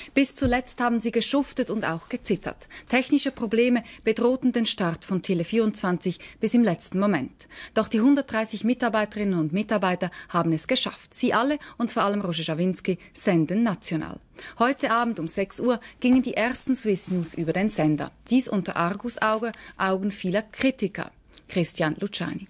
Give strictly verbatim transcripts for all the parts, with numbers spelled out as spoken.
Bis zuletzt haben sie geschuftet und auch gezittert. Technische Probleme bedrohten den Start von Tele vierundzwanzig bis im letzten Moment. Doch die hundertdreißig Mitarbeiterinnen und Mitarbeiter haben es geschafft. Sie alle und vor allem Roger Schawinski senden national. Heute Abend um sechs Uhr gingen die ersten Swiss News über den Sender. Dies unter Argusauge, Augen vieler Kritiker. Christian Luciani.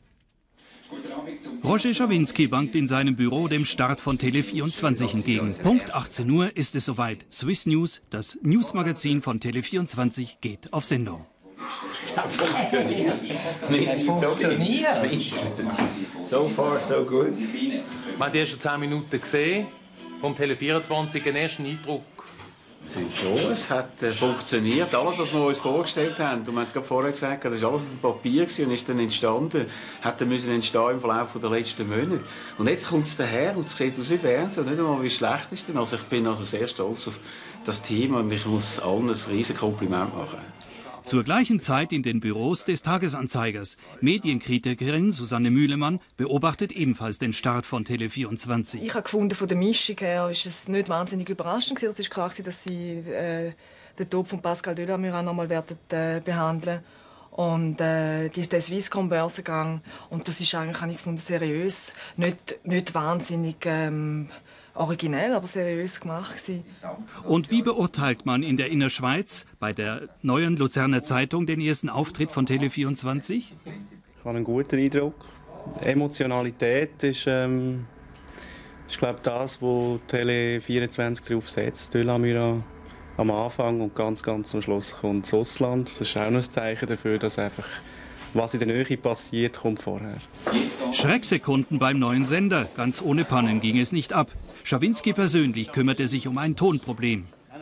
Roger Schawinski bangt in seinem Büro dem Start von Tele vierundzwanzig entgegen. Punkt achtzehn Uhr ist es soweit. Swiss News, das Newsmagazin von Tele vierundzwanzig, geht auf Sendung. Ja, funktioniert. Mindestens so viel. So far, so good. Man hat die ersten zehn Minuten gesehen, vom Tele vierundzwanzig, den ersten Eindruck. Schon, es hat äh, funktioniert. Alles, was wir uns vorgestellt haben, und wir haben es gerade vorher gesagt, das war alles auf dem Papier und ist dann entstanden, hat dann müssen entstehen im Verlauf der letzten Monate. Und jetzt kommt es daher und es sieht aus wie Fernsehen und nicht einmal wie schlecht ist denn. Also ich bin also sehr stolz auf das Team und ich muss allen ein riesiges Kompliment machen. Zur gleichen Zeit in den Büros des Tagesanzeigers. Medienkritikerin Susanne Mühlemann beobachtet ebenfalls den Start von Tele vierundzwanzig. Ich habe gefunden, von der Mischung her ist es nicht wahnsinnig überraschend. Es war klar, dass sie äh, den Tod von Pascal Delamura noch mal werden, äh, behandeln und äh, die, der Swisscom-Börsengang. Und das ist eigentlich, habe ich gefunden, seriös, nicht, nicht wahnsinnig ähm, originell, aber seriös gemacht gewesen. Und wie beurteilt man in der Innerschweiz bei der neuen Luzerner Zeitung den ersten Auftritt von Tele vierundzwanzig? Ich habe einen guten Eindruck. Emotionalität ist, ähm, ist glaube ich, das, wo Tele vierundzwanzig darauf setzt. Delamura am Anfang und ganz, ganz am Schluss kommt das Ausland. Das ist auch noch ein Zeichen dafür, dass einfach was in der Nähe passiert, kommt vorher. Schrecksekunden beim neuen Sender. Ganz ohne Pannen ging es nicht ab. Schawinski persönlich kümmerte sich um ein Tonproblem.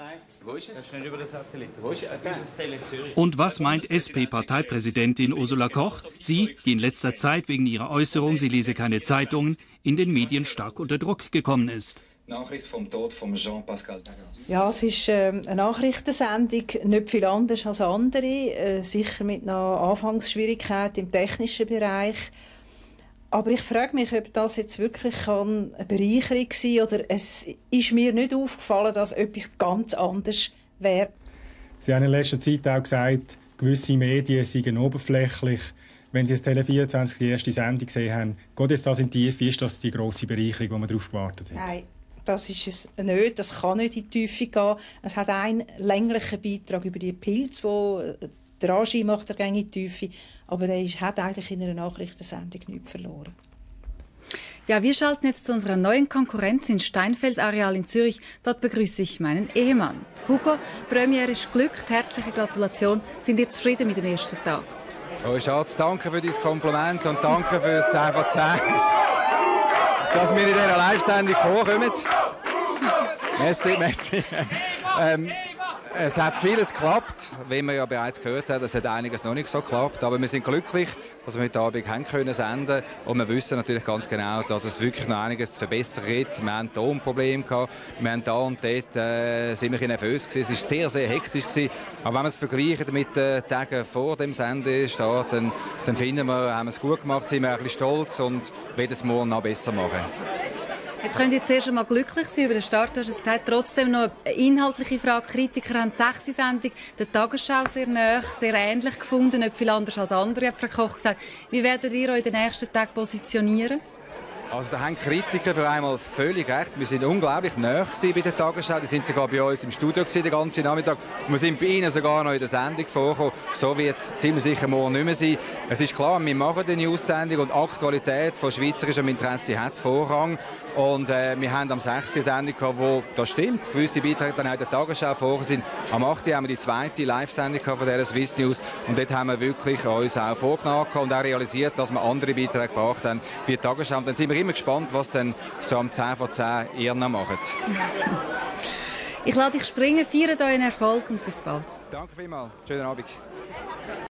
Und was meint S P-Parteipräsidentin Ursula Koch? Sie, die in letzter Zeit wegen ihrer Äußerung, sie lese keine Zeitungen, in den Medien stark unter Druck gekommen ist. Nachricht vom Tod von Jean-Pascal. Ja, es ist äh, eine Nachrichtensendung, nicht viel anders als andere, äh, sicher mit einer Anfangsschwierigkeit im technischen Bereich. Aber ich frage mich, ob das jetzt wirklich eine Bereicherung war oder es ist mir nicht aufgefallen, dass etwas ganz anderes wäre. Sie haben in letzter Zeit auch gesagt, gewisse Medien seien oberflächlich. Wenn Sie das Tele vierundzwanzig die erste Sendung gesehen haben, geht jetzt das in die Tiefe? Ist das die grosse Bereicherung, die man darauf gewartet hat? Nein, das ist es nicht. Das kann nicht in die Tiefe gehen. Es hat einen länglichen Beitrag über die Pilze, wo der Regie macht, der geht in die Tiefe. Aber der ist, hat eigentlich in einer Nachrichtensendung nichts verloren. Ja, wir schalten jetzt zu unserer neuen Konkurrenz ins Steinfels-Areal in Zürich. Dort begrüße ich meinen Ehemann. Hugo, Premiere ist geglückt. Herzliche Gratulation. Sind ihr zufrieden mit dem ersten Tag? Oh Schatz, danke für dein Kompliment und danke für das zehn von zehn. Dass wir in dieser Live-Sendung vorkommen. Merci, merci. ähm, es hat vieles geklappt, wie wir ja bereits gehört haben. Es hat einiges noch nicht so geklappt, aber wir sind glücklich, dass wir heute Abend haben können senden. Und wir wissen natürlich ganz genau, dass es wirklich noch einiges zu verbessern gibt. Wir hatten Tonprobleme gehabt, wir haben da und dort äh, sind wir nervös gewesen. Es war sehr, sehr hektisch gewesen. Aber wenn wir es vergleichen mit den Tagen vor dem Sendestart, dann, dann finden wir, haben wir es gut gemacht, sind wir ein bisschen stolz und werden es morgen noch besser machen. Jetzt könnt ihr zuerst einmal glücklich sein über den Start. Du hast es gesagt, trotzdem noch eine inhaltliche Frage. Kritiker haben die sechste Sendung der Tagesschau sehr nahe, sehr ähnlich gefunden, nicht viel anders als andere, hat Frau Koch gesagt. Wie werdet ihr euch in den nächsten Tagen positionieren? Also da haben Kritiker für einmal völlig recht. Wir sind unglaublich nahe bei der Tagesschau. Die sind sogar bei uns im Studio den ganzen Nachmittag. Wir sind bei ihnen sogar noch in der Sendung vorgekommen. So wird es ziemlich sicher morgen nicht mehr sein. Es ist klar, wir machen die News-Sendung und Aktualität von schweizerischem Interesse hat Vorrang. Und äh, wir haben am sechsten Sendung gehabt, wo, das stimmt, gewisse Beiträge dann auch in der Tagesschau vorher sind. Am achten haben wir die zweite Live-Sendung von dieser Swiss News. Und dort haben wir wirklich uns auch vorgenommen und auch realisiert, dass wir andere Beiträge gebracht haben wie die Tagesschau. Und dann sind wir immer gespannt, was dann so am zehn von zehn ihr noch macht. Ich lade dich springen, feiert euren Erfolg und bis bald. Danke vielmals. Schönen Abend.